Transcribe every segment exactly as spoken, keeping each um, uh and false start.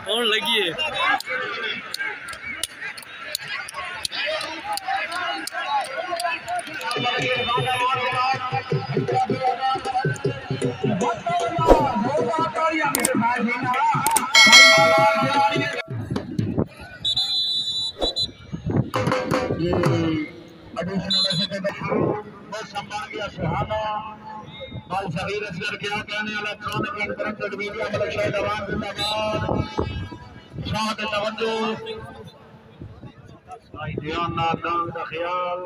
और लगी है सुहाना बाल शरीर असगर क्या कहने electronic and printed media Malik Shahid Awan जिंदाबाद शाह के तवज्जो ध्यान नादान का ख्याल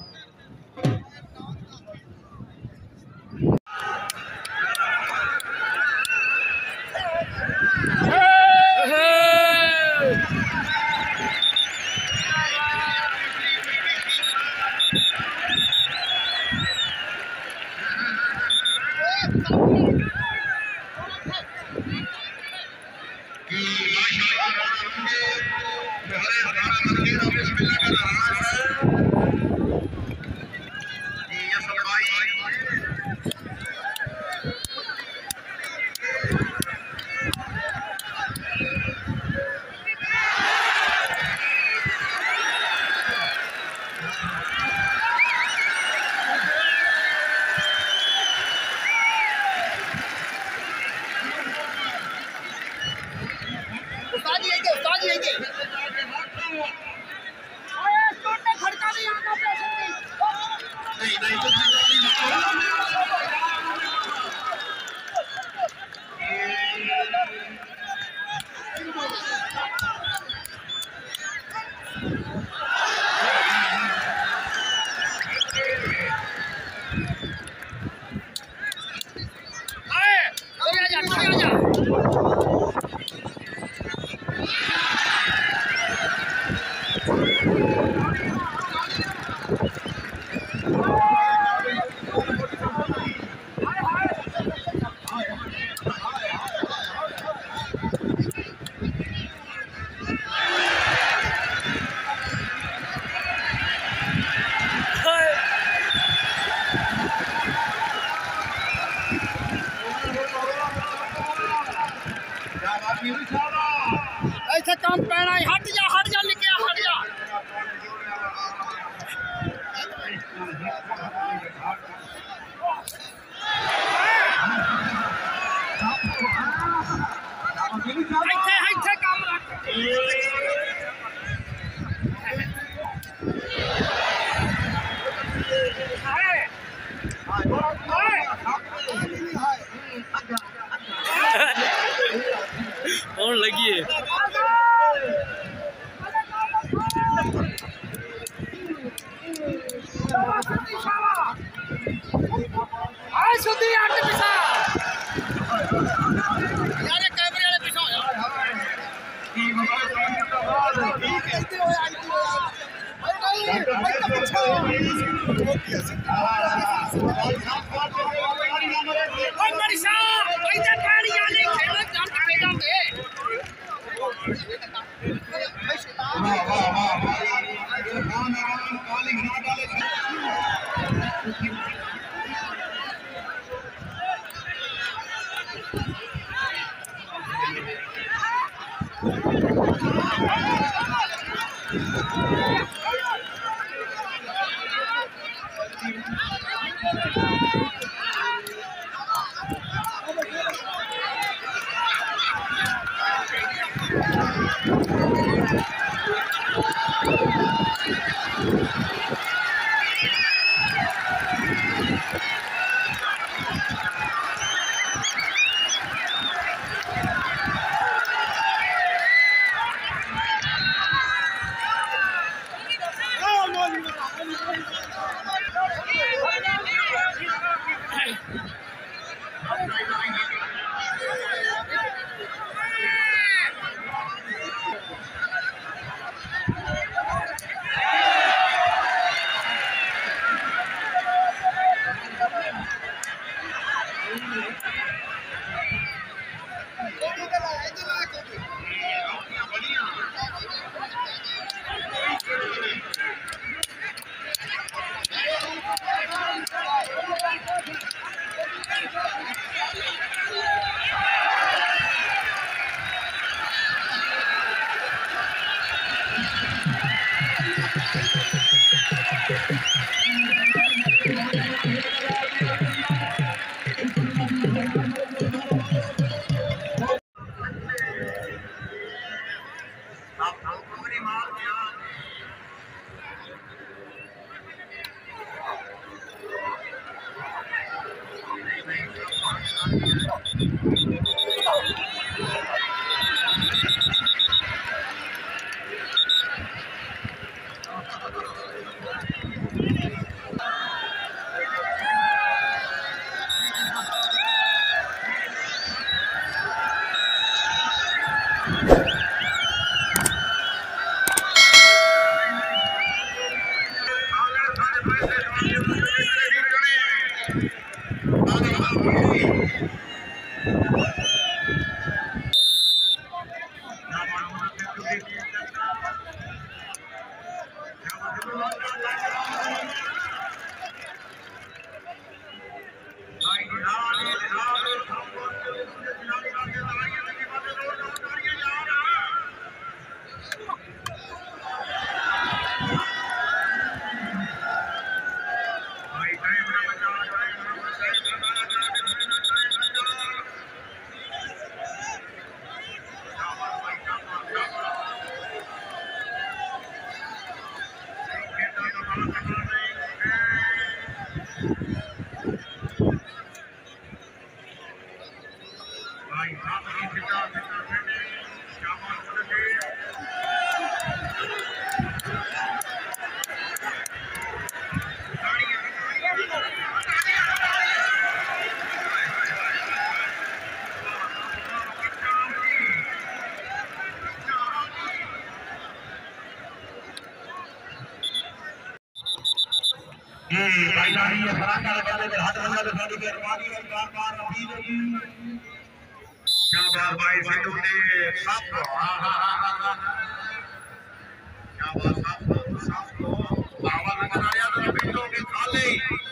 ऐसे काम पैना हट जा हट जा निकल हट जा ऐसे ऐसे काम रख और लगी है आए सुधी आट पिसा यार कैमरे वाले पिसा ये भाई लाड़ी ये फराका लगा दे हाथ लगा दे साडी के पानी और बार बार अभी लगी क्या बात भाई सिद्धू ने साफ हां हां हां क्या बात साफ साफ को बाबा नजर आया तो बिल्लो के खाले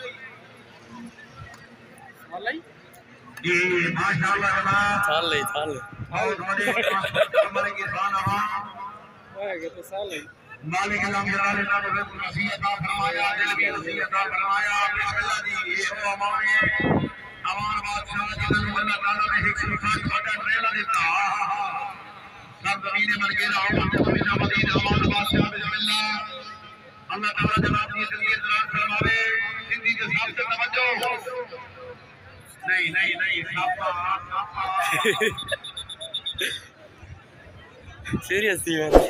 वाले ये माशाल्लाह जनाब थाले थाले बहुत बड़े हमारे किसान आवाम होएगा तो साले मालिक नाम जलाल नाम नसीहत फरमाया दिल की नसीहत फरमाया बिस्मिल्लाह जी ये वो हमारे अमान बादशाह जल्ल अल्लाह ताला ने एक सुखान छोटा ट्रेला देता सब जमीने मन के राह मदीना मदीना अमान बादशाह बिस्मिल्लाह अल्लाह ताला जनाब की जिंदगी दराज फरमावे जिंदगी के साथ से तवज्जो नहीं नहीं नहीं साफा साफा सीरियसली मैन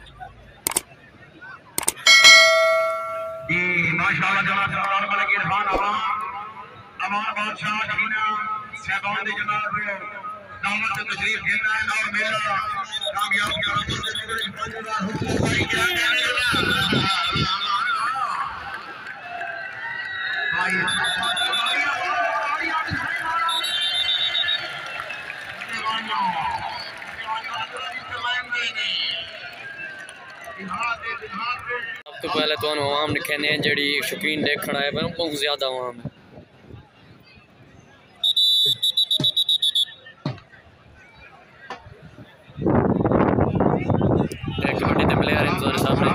जी माशाल्लाह जनाब सरदार मलिक इरफान आवाम अमान बादशाह जीना सहबान दे जनाब दावत से तशरीफ देना है और मेरा कामयाब किया भाई क्या कहने लगा भाई सब तो पहले तो आवाम ने कहने जड़ी शौकीन देखना है बहुत ज्यादा आवाम है एक कबड्डी के प्लेयर हैं तुम्हारे सामने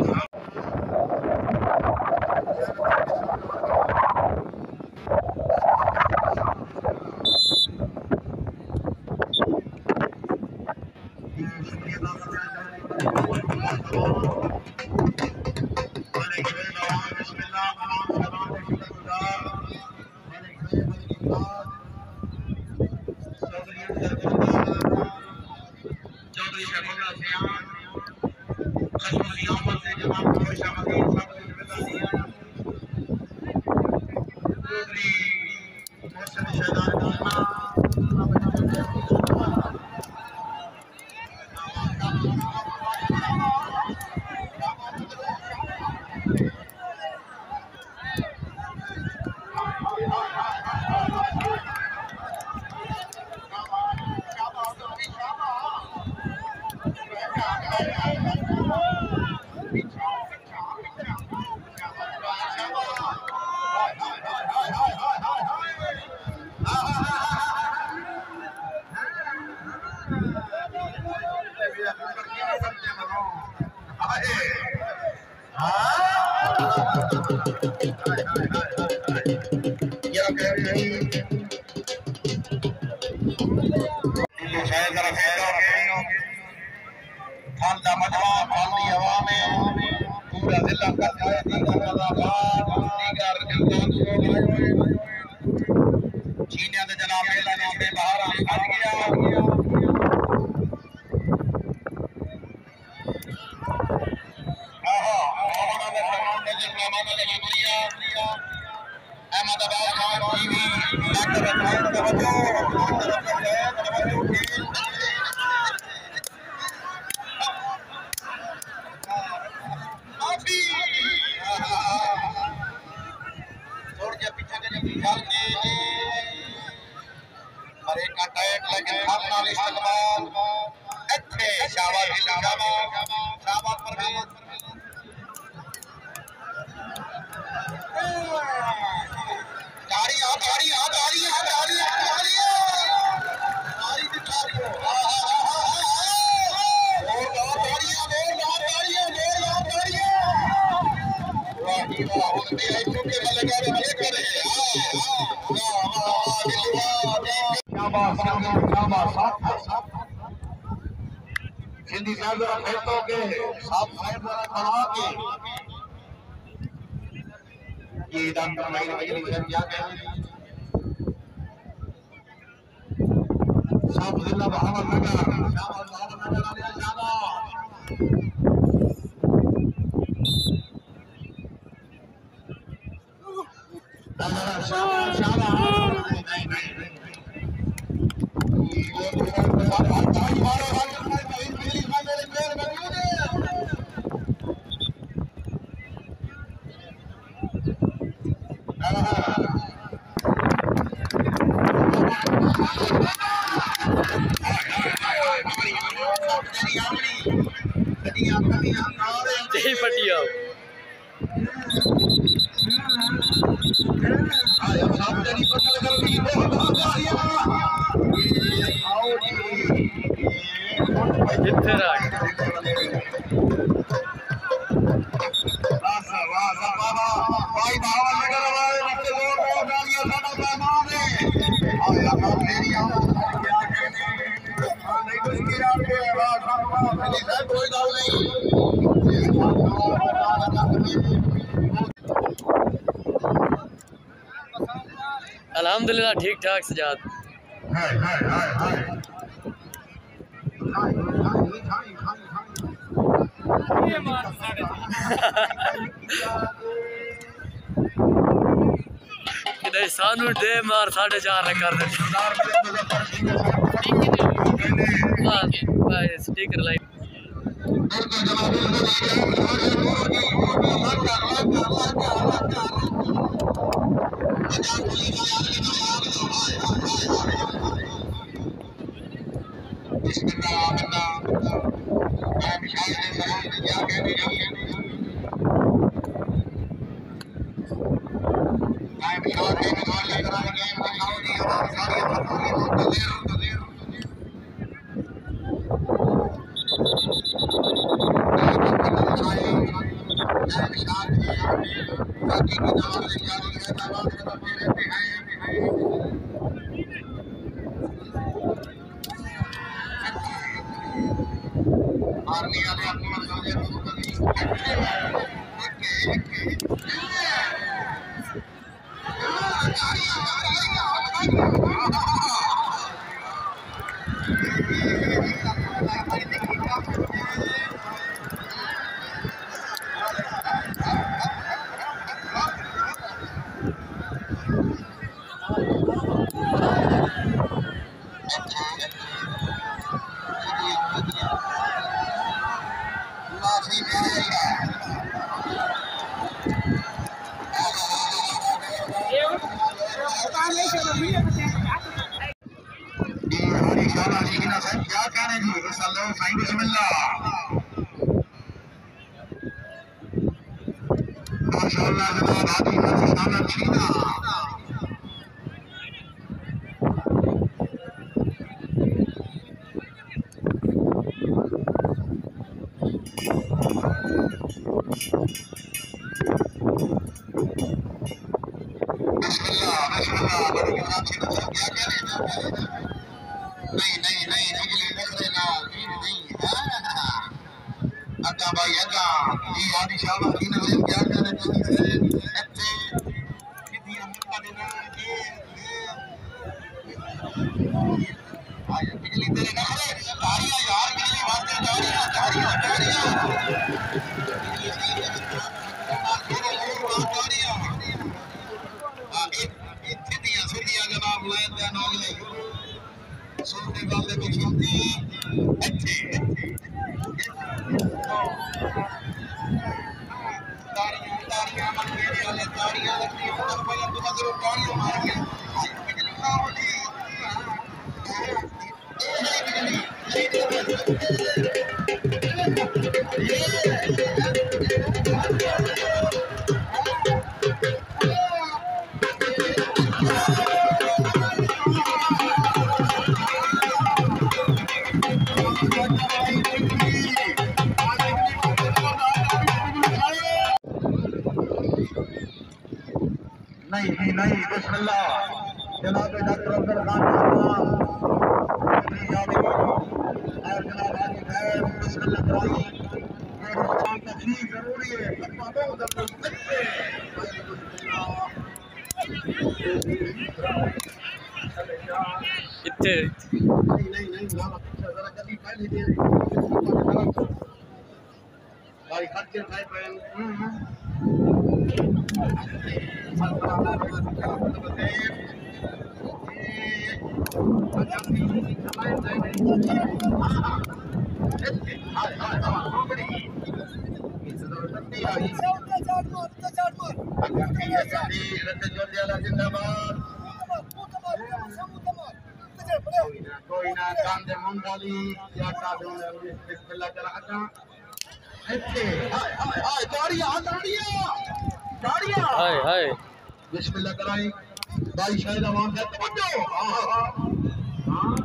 हिंदी साहब जरा फेंको के साफ साहब जरा खड़ा के ये दान करवाई मजलिस है क्या कहते हैं सब जिला बहावर लगा शाबाश बहावर नजर आ रहा शाबाश शाबाश शाबाश नहीं नहीं यही पटिया कितने राग अल्हम्दुलिल्लाह ठीक ठाक सजाद सानू दे मार साढ़े चार कर दे स्टिकर लाई क्या कह रहे जी बिस्मिल्लाह माशाअल्लाह जनाब हाजी मस्ताना चीना बिस्मिल्लाह बिस्मिल्लाह बड़ी अच्छी नजर क्या कह रहे हैं नहीं नहीं नहीं निकले नजरे ना नहीं अदा भाई अदा ये आदि शाबाश की नजर क्या कह रहे हैं अच्छे कितनी अमृता देना ये आया बिजली तेरे नखरे तारियां यार बिजली मारते तारियां तारियां तारियां तारियां इतनी दियां सुनिया जनाब लाइन दे नाले सुनने वाले को सुनती अच्छे तारियां तारियां मन मेरे वाले तारियां लगती हैं तो पहले तो नजर तारियां मार के बिजली ना होती नहीं नहीं नहीं बिस्मिल्लाह जनाब डॉक्टर अब्दुल खान साहब और जनाब हाजी खैर बिस्मिल्लाह कराई ये हिंदुस्तान का चीज जरूरी है अपना बहुत अपना इतने नहीं नहीं नहीं जरा जल्दी पहले दे भाई हट के भाई पहले कोई ना कांद मुंडाली जाटा दो बिस्मिल्लाह चला अच्छा अच्छे हाय हाय हाय गाड़ियां गाड़ियां गाड़ियां हाय हाय बिस्मिल्लाह कराई भाई शायद आवाम है तवज्जो हां हां हां